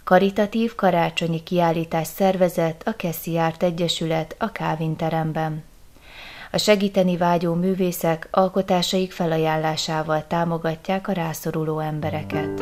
Karitatív karácsonyi kiállítást szervezett a Cassie Art Egyesület a Kálvin teremben. A segíteni vágyó művészek alkotásaik felajánlásával támogatják a rászoruló embereket.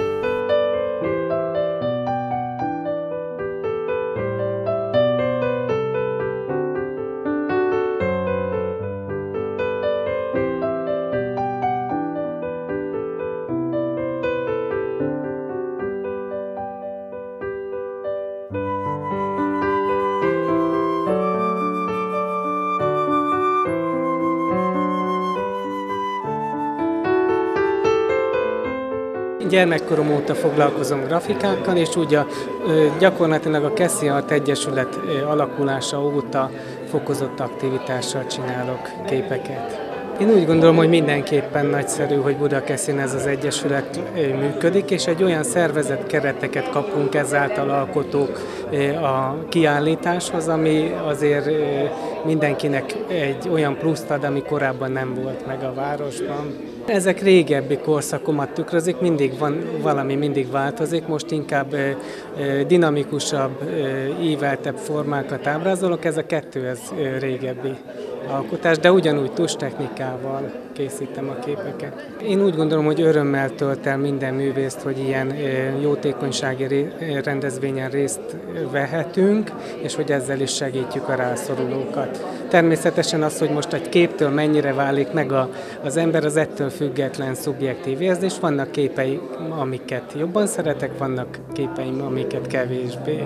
Gyermekkorom óta foglalkozom grafikákkal, és úgy gyakorlatilag a Cassie Art Egyesület alakulása óta fokozott aktivitással csinálok képeket. Én úgy gondolom, hogy mindenképpen nagyszerű, hogy Budakeszin ez az egyesület működik, és egy olyan szervezett kereteket kapunk ezáltal alkotók a kiállításhoz, ami azért mindenkinek egy olyan pluszt ad, ami korábban nem volt meg a városban. Ezek régebbi korszakomat tükrözik, mindig változik, most inkább dinamikusabb, íveltebb formákat ábrázolok, ez a kettő, ez régebbi alkotás, de ugyanúgy tuschtechnikával készítem a képeket. Én úgy gondolom, hogy örömmel tölt el minden művészt, hogy ilyen jótékonysági rendezvényen részt vehetünk, és hogy ezzel is segítjük a rászorulókat. Természetesen az, hogy most egy képtől mennyire válik meg az ember, az ettől független szubjektív érzés. Vannak képeim, amiket jobban szeretek, vannak képeim, amiket kevésbé.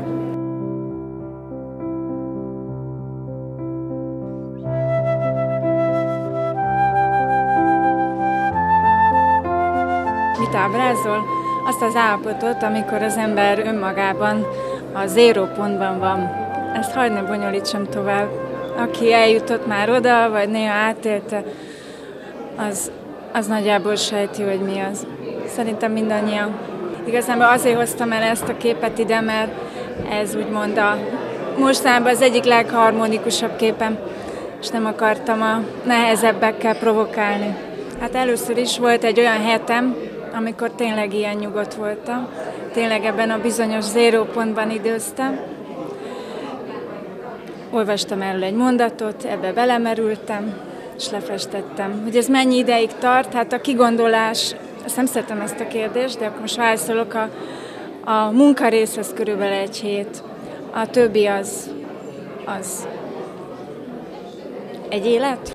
Mit ábrázol? Azt az állapotot, amikor az ember önmagában a zérópontban van. Ezt hadd ne bonyolítsam tovább. Aki eljutott már oda, vagy néha átélte, az nagyjából sejti, hogy mi az. Szerintem mindannyian. Igazából azért hoztam el ezt a képet ide, mert ez úgymond mostanában az egyik legharmonikusabb képem, és nem akartam a nehezebbekkel provokálni. Hát először is volt egy olyan hetem, amikor tényleg ilyen nyugodt voltam. Tényleg ebben a bizonyos zérópontban időztem. Olvastam erről egy mondatot, ebbe belemerültem, és lefestettem. Hogy ez mennyi ideig tart? Hát a kigondolás, azt nem szeretem ezt a kérdést, de akkor most válaszolok, a munkarész az körülbelül 1 hét. A többi az egy élet.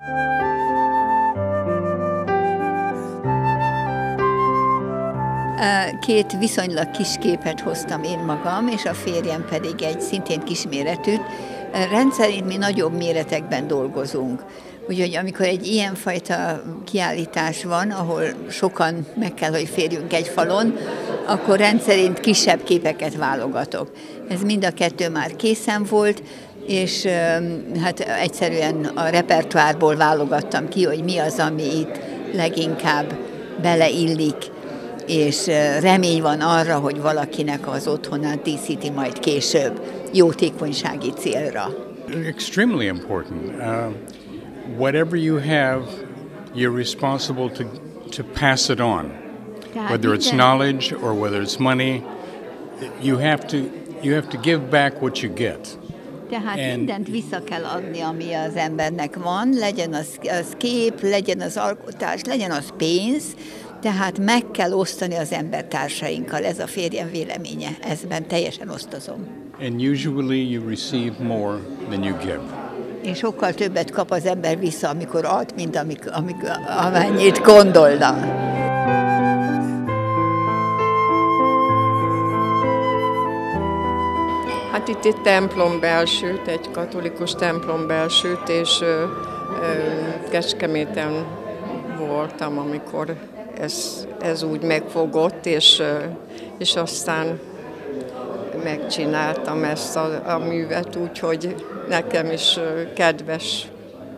Két viszonylag kis képet hoztam én magam, és a férjem pedig egy szintén kisméretűt. Rendszerint mi nagyobb méretekben dolgozunk. Úgyhogy amikor egy ilyenfajta kiállítás van, ahol sokan meg kell, hogy férjünk egy falon, akkor rendszerint kisebb képeket válogatok. Ez mind a kettő már készen volt, és hát egyszerűen a repertoárból válogattam ki, hogy mi az, ami itt leginkább beleillik, és remény van arra, hogy valakinek az otthonát díszíti majd később, jótékonysági célra. Extremely important. Whatever you have, you're responsible to pass it on. Whether it's knowledge or whether it's money, you have to give back what you get. Tehát mindent vissza kell adni, ami az embernek van, legyen az kép, legyen az alkotás, legyen az pénz, tehát meg kell osztani az embertársainkkal, ez a férjem véleménye, ezben teljesen osztozom. And usually you receive more than you give. És sokkal többet kap az ember vissza, amikor ad, mint amennyit gondolna. Hát itt egy templom belsőt, egy katolikus templom belsőt, és Kecskeméten voltam, amikor ez úgy megfogott, és aztán megcsináltam ezt a művet, úgyhogy nekem is kedves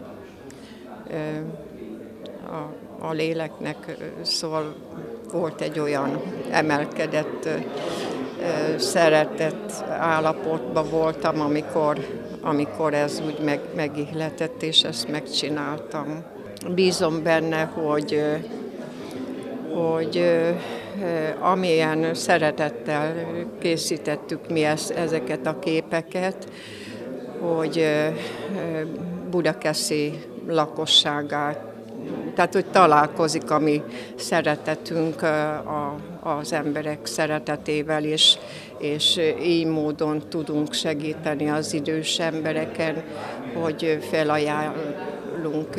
a léleknek, szóval volt egy olyan emelkedett, szeretett állapotban voltam, amikor ez úgy megihletett, és ezt megcsináltam. Bízom benne, hogy amilyen szeretettel készítettük mi ezeket a képeket, hogy Budakeszi lakosságát, tehát hogy találkozik a mi szeretetünk az emberek szeretetével is, és így módon tudunk segíteni az idős embereken, hogy felajánljuk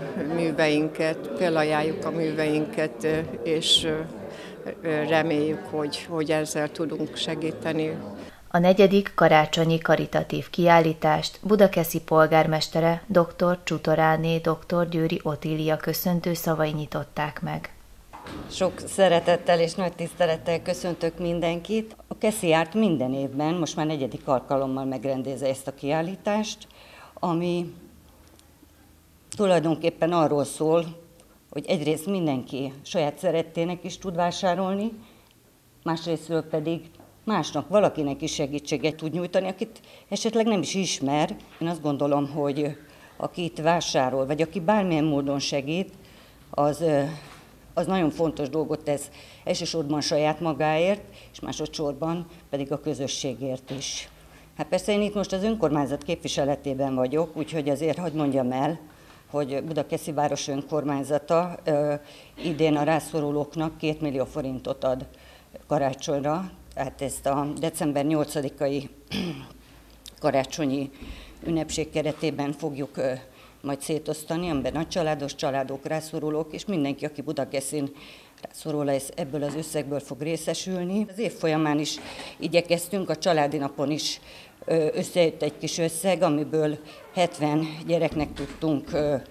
a műveinket, és reméljük, hogy ezzel tudunk segíteni. A 4. karácsonyi karitatív kiállítást Budakeszi polgármestere dr. Csutoráné dr. Győri Otília köszöntő szavai nyitották meg. Sok szeretettel és nagy tisztelettel köszöntök mindenkit. A Keszi Árt minden évben, most már 4. alkalommal megrendezi ezt a kiállítást, ami tulajdonképpen arról szól, hogy egyrészt mindenki saját szerettének is tud vásárolni, másrésztről pedig másnak, valakinek is segítséget tud nyújtani, akit esetleg nem is ismer. Én azt gondolom, hogy aki itt vásárol, vagy aki bármilyen módon segít, az nagyon fontos dolgot tesz elsősorban saját magáért, és másodszorban pedig a közösségért is. Hát persze én itt most az önkormányzat képviseletében vagyok, úgyhogy azért hadd mondjam el, hogy Budakeszi város önkormányzata idén a rászorulóknak 2 millió forintot ad karácsonyra, tehát ezt a december 8-ai karácsonyi ünnepség keretében fogjuk majd szétosztani, amiben nagycsaládos családok, rászorulók és mindenki, aki Budakeszin rászorul, ebből az összegből fog részesülni. Az év folyamán is igyekeztünk, a családi napon is összejött egy kis összeg, amiből 70 gyereknek tudtunk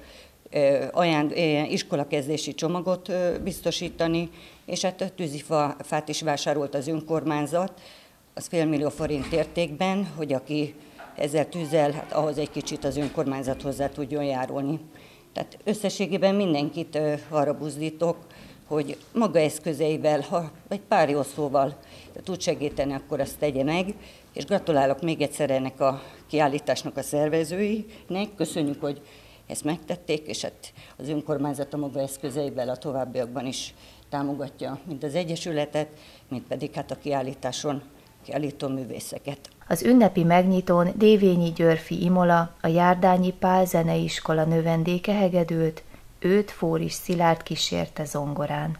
iskolakezdési csomagot biztosítani, és hát a tűzifát is vásárolt az önkormányzat, az 500 000 forint értékben, hogy aki ezzel tűzzel, hát ahhoz egy kicsit az önkormányzat hozzá tudjon járulni. Tehát összességében mindenkit arra buzdítok, hogy maga eszközeivel, ha egy pár jó szóval tud segíteni, akkor azt tegye meg, és gratulálok még egyszer ennek a kiállításnak a szervezőinek. Köszönjük, hogy ezt megtették, és hát az önkormányzat a maga eszközeivel a továbbiakban is támogatja mind az Egyesületet, mind pedig hát a kiállításon kiállító művészeket. Az ünnepi megnyitón Dévényi Györfi Imola, a Járdányi Pál Zeneiskola növendéke hegedült, őt Fóris Szilárd kísérte zongorán.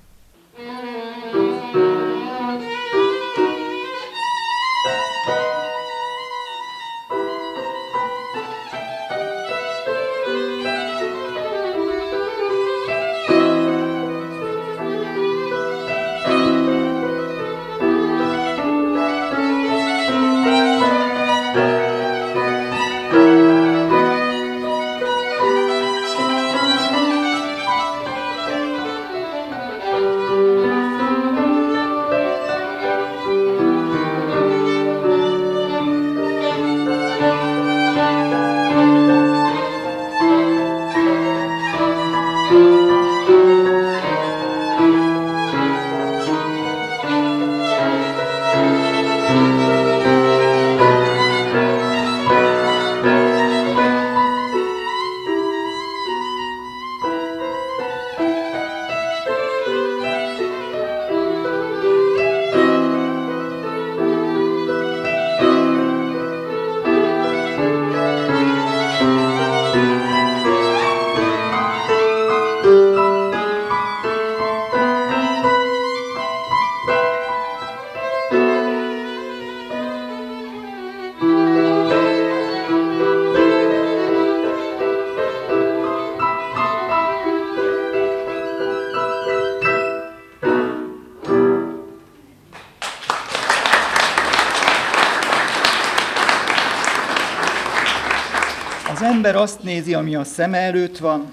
Az ember azt nézi, ami a szeme előtt van,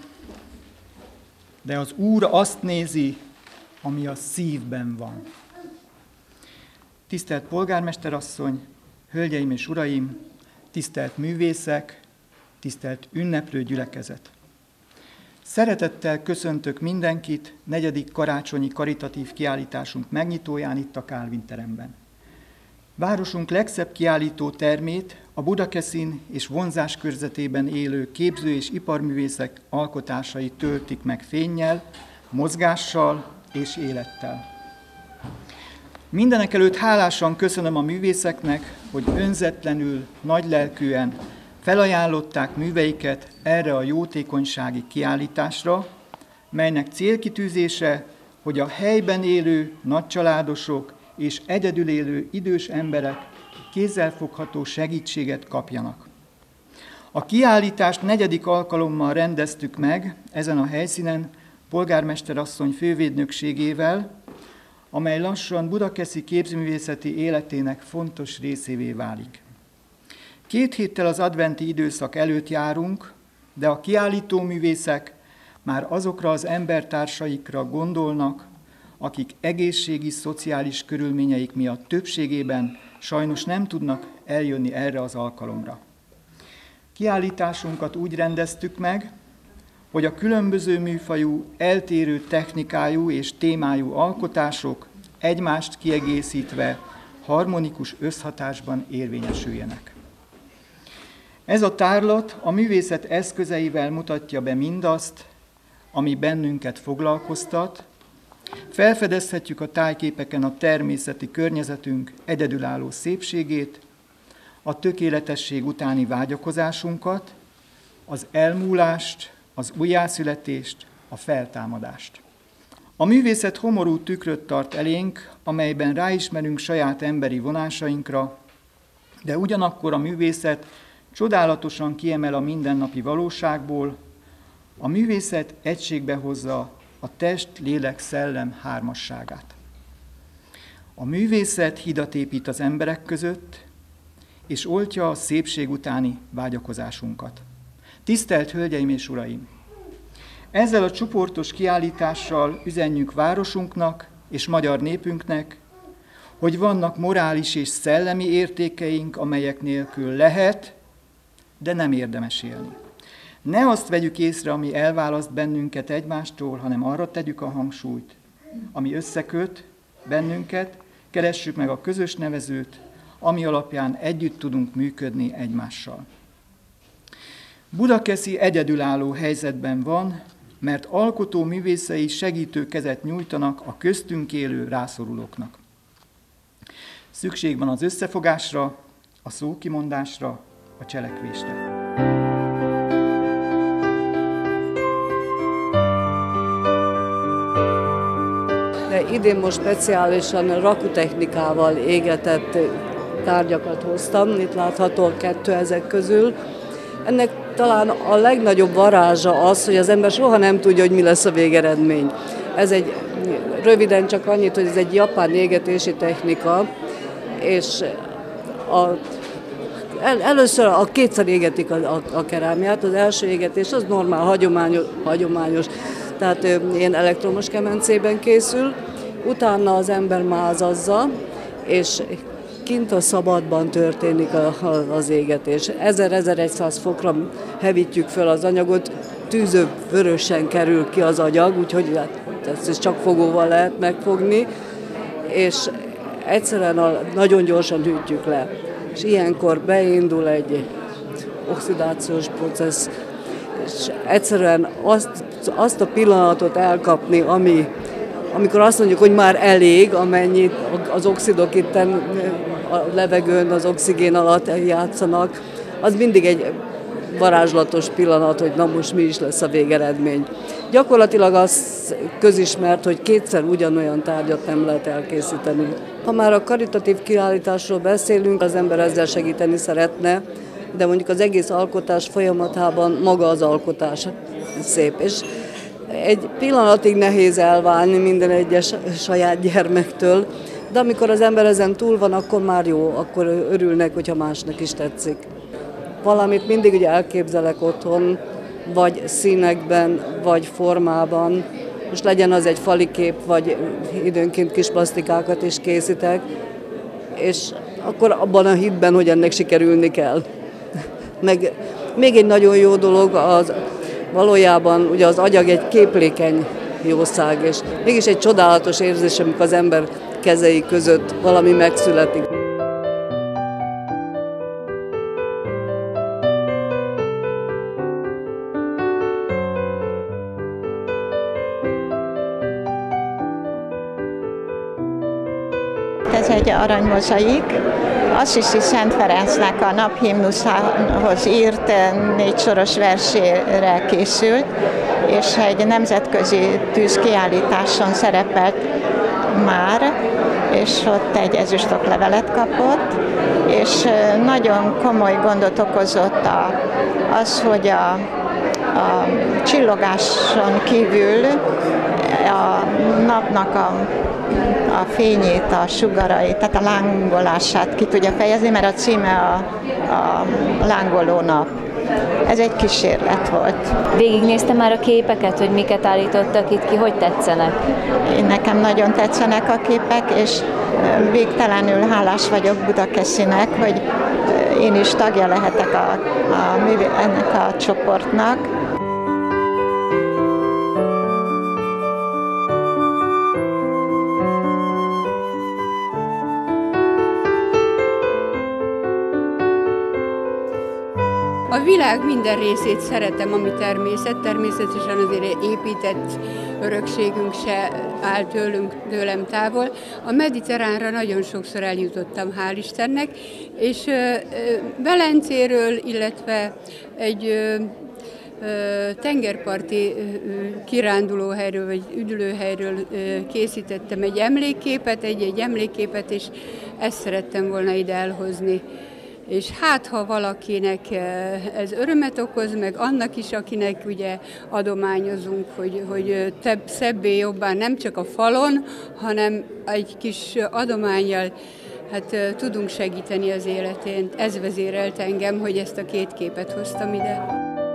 de az Úr azt nézi, ami a szívben van. Tisztelt polgármesterasszony, hölgyeim és uraim, tisztelt művészek, tisztelt ünneplő gyülekezet! Szeretettel köszöntök mindenkit 4. karácsonyi karitatív kiállításunk megnyitóján itt a Kálvin teremben. Városunk legszebb kiállító termét a Budakeszin és vonzás körzetében élő képző- és iparművészek alkotásai töltik meg fénnyel, mozgással és élettel. Mindenekelőtt hálásan köszönöm a művészeknek, hogy önzetlenül, nagylelkűen felajánlották műveiket erre a jótékonysági kiállításra, melynek célkitűzése, hogy a helyben élő nagycsaládosok és egyedül élő idős emberek kézzelfogható segítséget kapjanak. A kiállítást 4. alkalommal rendeztük meg ezen a helyszínen polgármester asszony fővédnökségével, amely lassan Budakeszi képzőművészeti életének fontos részévé válik. 2 héttel az adventi időszak előtt járunk, de a kiállító művészek már azokra az embertársaikra gondolnak, akik egészségi, szociális körülményeik miatt többségében sajnos nem tudnak eljönni erre az alkalomra. Kiállításunkat úgy rendeztük meg, hogy a különböző műfajú, eltérő technikájú és témájú alkotások egymást kiegészítve harmonikus összhatásban érvényesüljenek. Ez a tárlat a művészet eszközeivel mutatja be mindazt, ami bennünket foglalkoztat. Felfedezhetjük a tájképeken a természeti környezetünk egyedülálló szépségét, a tökéletesség utáni vágyakozásunkat, az elmúlást, az újjászületést, a feltámadást. A művészet homorú tükröt tart elénk, amelyben ráismerünk saját emberi vonásainkra, de ugyanakkor a művészet csodálatosan kiemel a mindennapi valóságból, a művészet egységbe hozza a test, lélek, szellem hármasságát. A művészet hidat épít az emberek között, és oltja a szépség utáni vágyakozásunkat. Tisztelt Hölgyeim és Uraim! Ezzel a csoportos kiállítással üzenjük városunknak és magyar népünknek, hogy vannak morális és szellemi értékeink, amelyek nélkül lehet, de nem érdemes élni. Ne azt vegyük észre, ami elválaszt bennünket egymástól, hanem arra tegyük a hangsúlyt, ami összeköt bennünket, keressük meg a közös nevezőt, ami alapján együtt tudunk működni egymással. Budakeszi egyedülálló helyzetben van, mert alkotó művészei segítő kezet nyújtanak a köztünk élő rászorulóknak. Szükség van az összefogásra, a szókimondásra, a cselekvésre. De idén most speciálisan rakutechnikával égetett tárgyakat hoztam, itt látható 2 ezek közül. Ennek talán a legnagyobb varázsa az, hogy az ember soha nem tudja, hogy mi lesz a végeredmény. Ez egy, röviden csak annyit, hogy ez egy japán égetési technika, és először kétszer égetik a kerámiát, az első égetés az normál, hagyományos, tehát ilyen elektromos kemencében készül, utána az ember mázazza, és kint a szabadban történik az égetés. 1000-1100 fokra hevítjük fel az anyagot, tűző vörösen kerül ki az agyag, úgyhogy ezt csak fogóval lehet megfogni, és egyszerűen nagyon gyorsan hűtjük le. És ilyenkor beindul egy oxidációs processz, és egyszerűen azt a pillanatot elkapni, amikor azt mondjuk, hogy már elég, amennyit az oxidok itten a levegőn, az oxigén alatt játszanak, az mindig egy varázslatos pillanat, hogy na most mi is lesz a végeredmény. Gyakorlatilag az közismert, hogy 2-szer ugyanolyan tárgyat nem lehet elkészíteni. Ha már a karitatív kiállításról beszélünk, az ember ezzel segíteni szeretne, de mondjuk az egész alkotás folyamatában maga az alkotás szép. És egy pillanatig nehéz elválni minden egyes saját gyermektől, de amikor az ember ezen túl van, akkor már jó, akkor örülnek, hogyha másnak is tetszik. Valamit mindig ugye elképzelek otthon, vagy színekben, vagy formában, most legyen az egy fali kép, vagy időnként kis plastikákat is készítek, és akkor abban a hitben, hogy ennek sikerülni kell. Meg még egy nagyon jó dolog, az valójában ugye az agyag egy képlékeny jószág, és mégis egy csodálatos érzés, amikor az ember kezei között valami megszületik. egy aranymozaik. Assisi Szent Ferencnek a naphimnuszához írt 4 soros versére készült, és egy nemzetközi tűzkiállításon szerepelt már, és ott egy ezüstoklevelet kapott, és nagyon komoly gondot okozott az, hogy a csillogáson kívül a napnak a fényét, a sugarait, tehát a lángolását ki tudja fejezni, mert a címe a lángoló nap. Ez egy kísérlet volt. Végignézte már a képeket, hogy miket állítottak itt ki, hogy tetszenek? Nekem nagyon tetszenek a képek, és végtelenül hálás vagyok Budakeszinek, hogy én is tagja lehetek ennek a csoportnak. A világ minden részét szeretem, ami természetesen azért épített örökségünk se áll tőlem távol. A mediterránra nagyon sokszor eljutottam, hál' Istennek, és Velencéről, illetve egy tengerparti kirándulóhelyről vagy üdülőhelyről készítettem egy emlékképet, és ezt szerettem volna ide elhozni. És hát, ha valakinek ez örömet okoz, meg annak is, akinek ugye adományozunk, hogy szebbé jobbá nem csak a falon, hanem egy kis adománnyal hát tudunk segíteni az életén. Ez vezérelt engem, hogy ezt a 2 képet hoztam ide.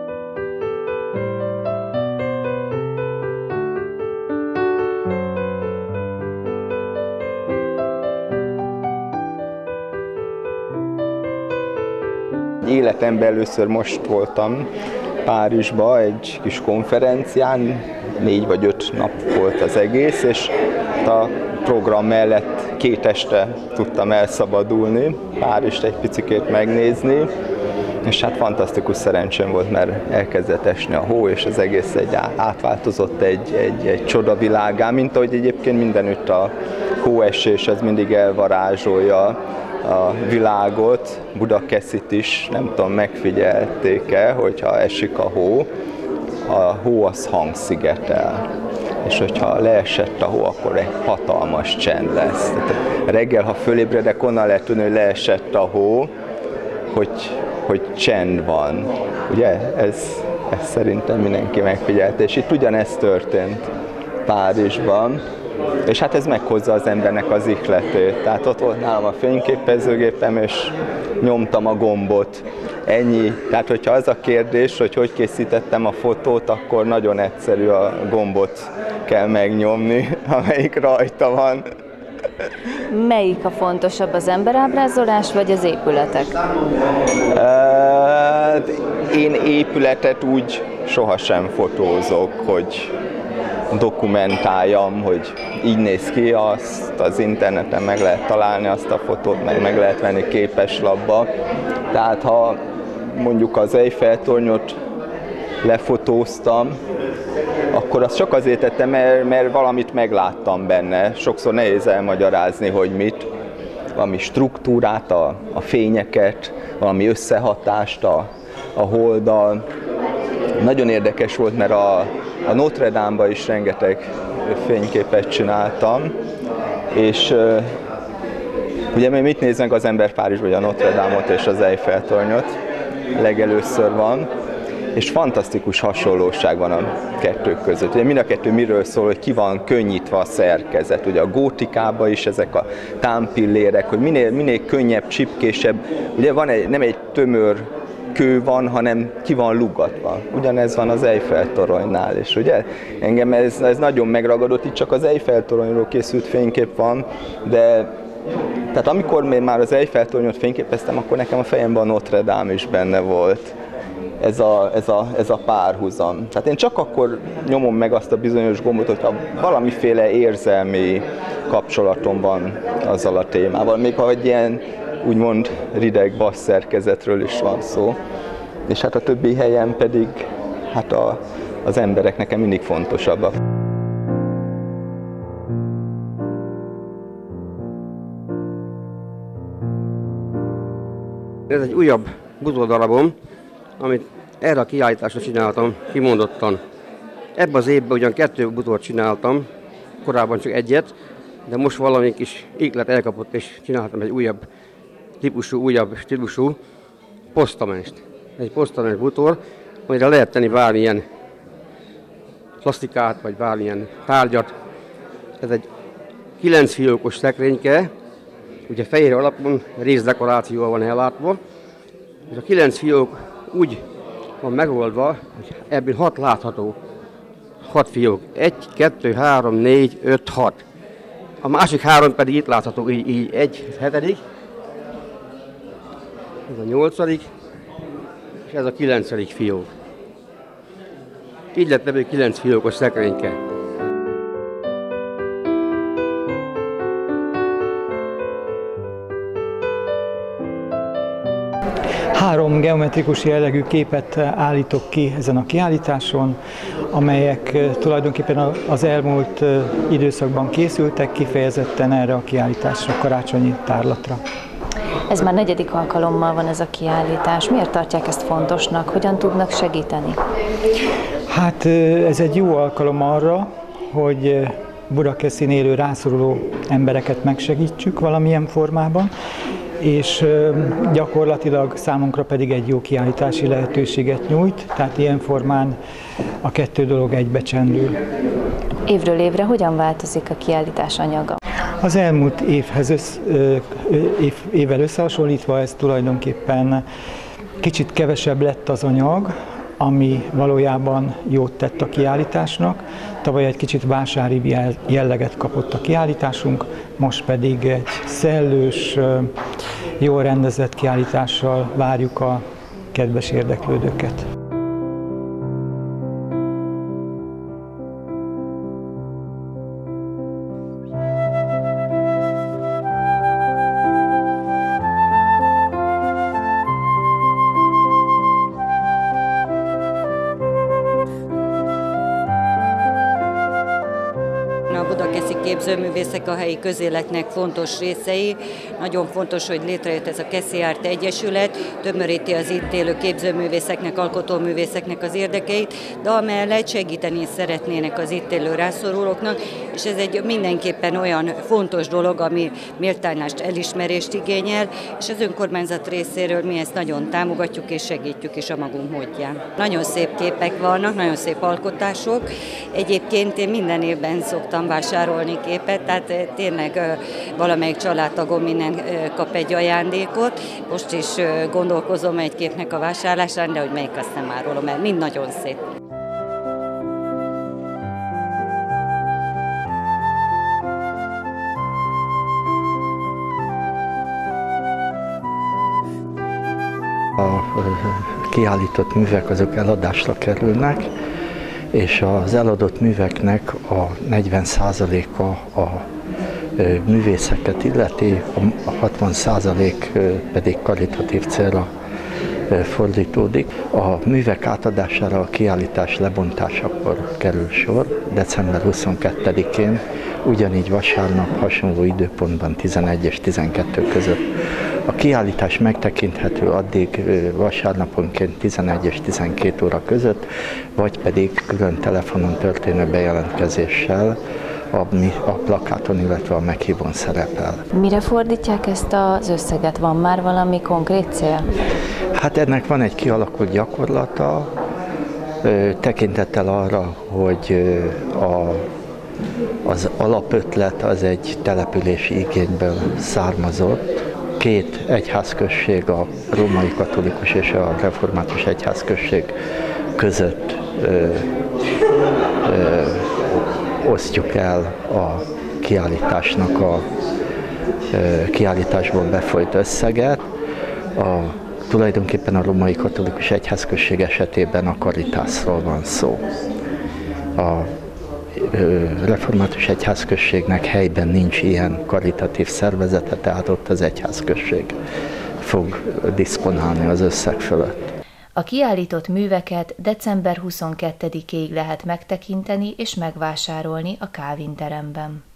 Életemben először most voltam Párizsba egy kis konferencián, 4 vagy 5 nap volt az egész, és a program mellett 2 este tudtam elszabadulni, Párizst egy picikét megnézni, és hát fantasztikus szerencsém volt, mert elkezdett esni a hó, és az egész átváltozott egy csodavilággá, mint ahogy egyébként mindenütt a hóesés, ez mindig elvarázsolja a világot. Budakeszit is, nem tudom, megfigyelték-e, hogyha esik a hó az hangszigetel. És hogyha leesett a hó, akkor egy hatalmas csend lesz. Tehát reggel, ha fölébredek, onnan lehet tudni, hogy leesett a hó, hogy csend van. Ugye? Ez szerintem mindenki megfigyelte. És itt ugyanezt történt Párizsban. És hát ez meghozza az embernek az ihletét. Tehát ott volt nálam a fényképezőgépem, és nyomtam a gombot. Ennyi. Tehát, hogyha az a kérdés, hogy készítettem a fotót, akkor nagyon egyszerű, a gombot kell megnyomni, amelyik rajta van. Melyik a fontosabb, az emberábrázolás vagy az épületek? Én épületet úgy sohasem fotózok, hogy dokumentáljam, hogy így néz ki, azt az interneten meg lehet találni, azt a fotót meg lehet venni képeslapba. Tehát ha mondjuk az Eiffel-tornyot lefotóztam, akkor azt csak azért tettem, mert valamit megláttam benne. Sokszor nehéz elmagyarázni, hogy mit. Valami struktúrát, a fényeket, valami összehatást a holddal. Nagyon érdekes volt, mert a Notre Dame-ba is rengeteg fényképet csináltam, és ugye mit néz meg az ember Párizsban, a Notre Dame-ot és az Eiffel-tornyot legelőször van, és fantasztikus hasonlóság van a 2 között. Ugye mind a 2 miről szól, hogy ki van könnyítve a szerkezet. Ugye a gótikában is ezek a támpillérek, hogy minél könnyebb, csipkésebb, ugye nem egy tömör kő van, hanem ki van lugatva. Ugyanez van az Eiffel-toronynál, és ugye engem ez nagyon megragadott, itt csak az Eiffel-toronyról készült fénykép van, de tehát amikor már az Eiffel-tornyot fényképeztem, akkor nekem a fejemben a Notre Dame is benne volt. Ez a párhuzam. Tehát én csak akkor nyomom meg azt a bizonyos gombot, hogyha valamiféle érzelmi kapcsolatom van azzal a témával, még ha egy ilyen úgymond rideg bassz szerkezetről is van szó. És hát a többi helyen pedig hát az emberek nekem mindig fontosabbak. Ez egy újabb buzódarabom, amit erre a kiállításra csináltam kimondottan. Ebben az évben ugyan 2 buzót csináltam, korábban csak egyet, de most valami kis iklet elkapott, és csináltam egy újabb stílusú posztamenst. Egy posztamens bútor, amire lehet tenni bármilyen plastikát, vagy bármilyen tárgyat. Ez egy 9 fiókos szekrényke, ugye fehér alapon részdekorációval van ellátva, és a 9 fiók úgy van megoldva, hogy ebből 6 látható. 6 fiók. 1, 2, 3, 4, 5, 6. A másik 3 pedig itt látható, így 1, 7. Ez a 8. és ez a 9. fiók. Így lett ebből 9 fiókos szekrényke. Három geometrikus jellegű képet állítok ki ezen a kiállításon, amelyek tulajdonképpen az elmúlt időszakban készültek, kifejezetten erre a kiállításra, karácsonyi tárlatra. Ez már 4. alkalommal van ez a kiállítás. Miért tartják ezt fontosnak? Hogyan tudnak segíteni? Hát ez egy jó alkalom arra, hogy Budakeszin élő rászoruló embereket megsegítsük valamilyen formában, és gyakorlatilag számunkra pedig egy jó kiállítási lehetőséget nyújt, tehát ilyen formán a 2 dolog egybecsendül. Évről évre hogyan változik a kiállítás anyaga? Az elmúlt évvel összehasonlítva ez tulajdonképpen kicsit kevesebb lett az anyag, ami valójában jót tett a kiállításnak. Tavaly egy kicsit vásári jelleget kapott a kiállításunk, most pedig egy szellős, jól rendezett kiállítással várjuk a kedves érdeklődőket. A budakeszi képzőművészek a helyi közéletnek fontos részei. Nagyon fontos, hogy létrejött ez a Keszi Art Egyesület, tömöríti az itt élő képzőművészeknek, alkotóművészeknek az érdekeit, de amellett segíteni szeretnének az itt élő rászorulóknak, és ez egy mindenképpen olyan fontos dolog, ami méltánylást, elismerést igényel, és az önkormányzat részéről mi ezt nagyon támogatjuk és segítjük is a magunk módján. Nagyon szép képek vannak, nagyon szép alkotások. Egyébként én minden évben szoktam vásárolni képet, tehát tényleg valamelyik családtagom minden kap egy ajándékot. Most is gondolkozom egy képnek a vásárlásán, de hogy melyik, azt nem árulom el. Mind nagyon szép. A kiállított művek azok eladásra kerülnek, és az eladott műveknek a 40%-a a művészeket illeti, a 60% pedig karitatív célra fordítódik. A művek átadására a kiállítás lebontásakor kerül sor, december 22-én, ugyanígy vasárnap hasonló időpontban 11 és 12 között. A kiállítás megtekinthető addig vasárnaponként 11 és 12 óra között, vagy pedig külön telefonon történő bejelentkezéssel, ami a plakáton, illetve a meghívón szerepel. Mire fordítják ezt az összeget? Van már valami konkrét cél? Hát ennek van egy kialakult gyakorlata, tekintettel arra, hogy az alapötlet az egy települési igényből származott. 2 egyházközség, a római katolikus és a református egyházközség között osztjuk el a kiállításnak a kiállításból befolyt összeget. Tulajdonképpen a római katolikus egyházközség esetében a Caritasról van szó. A református egyházközségnek helyben nincs ilyen karitatív szervezete, tehát ott az egyházközség fog diszponálni az összeg fölött. A kiállított műveket december 22-ig lehet megtekinteni és megvásárolni a Kávin teremben.